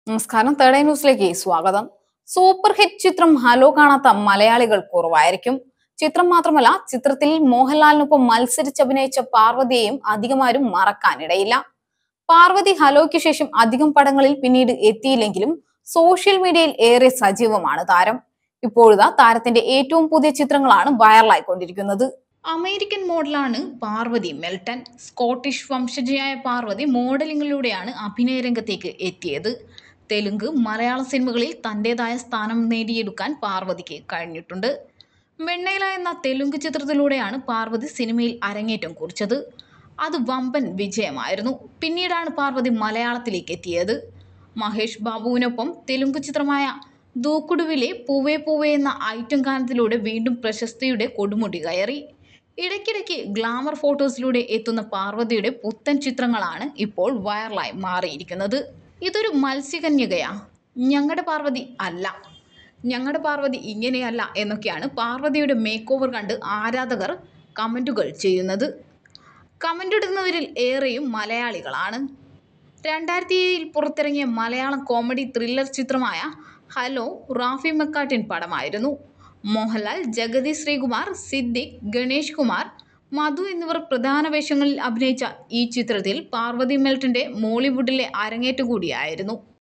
നമസ്കാരം. Third eye ന്യൂസിലേക്ക് സ്വാഗതം. സൂപ്പർ ഹിറ്റ് ചിത്രം ഹലോ കാണാത്ത മലയാളികൾ കുറവായിരിക്കും. ചിത്രം മാത്രമല്ല, ചിത്രത്തിൽ മോഹൻലാലിനൊപ്പം മത്സരിച്ചഭിനയിച്ച പാർവതിയെയും അധികമാരും മറക്കാനിടയില്ല. പാർവതി ഹലോയ്ക്ക് ശേഷം അധികം പടങ്ങളിൽ പിന്നീട് എത്തിയില്ലെങ്കിലും സോഷ്യൽ മീഡിയയിൽ ഏറെ സജീവമാണ് താരം. ഇപ്പോഴത്തെ താരത്തിന്റെ ഏറ്റവും പുതിയ ചിത്രങ്ങളാണ് വൈറലായിക്കൊണ്ടിരിക്കുന്നത്. അമേരിക്കൻ മോഡലാണ് പാർവതി മെൽട്ടൺ. സ്കോട്ടിഷ് വംശജയായ പാർവതി മോഡലിംഗിലൂടെയാണ് അഭിനയ രംഗത്തേക്ക് എത്തിയത്. തെലുങ്ക്, മലയാള സിനിമകളിൽ തന്റേതായ സ്ഥാനം നേടിയെടുക്കാൻ പാർവതിക്ക് കഴിഞ്ഞിട്ടുണ്ട്. വെണ്ണേല എന്ന തെലുങ്ക് ചിത്രത്തിലൂടെയാണ് പാർവതി സിനിമയിൽ അരങ്ങേറ്റം കുറിച്ചത്. അത് വമ്പൻ വിജയമായിരുന്നു. പിന്നീടാണ് പാർവതി മലയാളത്തിലേക്ക് എത്തിയത്. മഹേഷ് ബാബുവിനൊപ്പം തെലുങ്ക് ചിത്രമായ ദൂക്കുടുവിലെ പൂവേ പൂവേ എന്ന ഐറ്റം ഗാനത്തിലൂടെ വീണ്ടും പ്രശസ്തിയുടെ കൊടുമുടി കയറി. ഇടയ്ക്കിടയ്ക്ക് ഗ്ലാമർ ഫോട്ടോസിലൂടെ എത്തുന്ന പാർവതിയുടെ പുത്തൻ ചിത്രങ്ങളാണ് ഇപ്പോൾ വൈറലായി മാറിയിരിക്കുന്നത്. ഇതൊരു മത്സ്യകന്യകയാ, ഞങ്ങളുടെ പാർവതി അല്ല, ഞങ്ങളുടെ പാർവതി ഇങ്ങനെയല്ല എന്നൊക്കെയാണ് പാർവതിയുടെ മേക്ക് ഓവർ കണ്ട് ആരാധകർ കമൻറ്റുകൾ ചെയ്യുന്നത്. കമൻ്റ് ഇടുന്നവരിൽ ഏറെയും മലയാളികളാണ്. 2007 പുറത്തിറങ്ങിയ മലയാളം കോമഡി ത്രില്ലർ ചിത്രമായ ഹലോ റാഫി മെക്കാട്ടിൻ പടമായിരുന്നു. മോഹൻലാൽ, ജഗതി ശ്രീകുമാർ, സിദ്ദിഖ്, ഗണേഷ് കുമാർ, മധു എന്നിവർ പ്രധാന വേഷങ്ങളിൽ അഭിനയിച്ച ഈ ചിത്രത്തിൽ പാർവതി മെൽട്ടന്റെ മോളിവുഡിലെ അരങ്ങേറ്റം കൂടിയായിരുന്നു.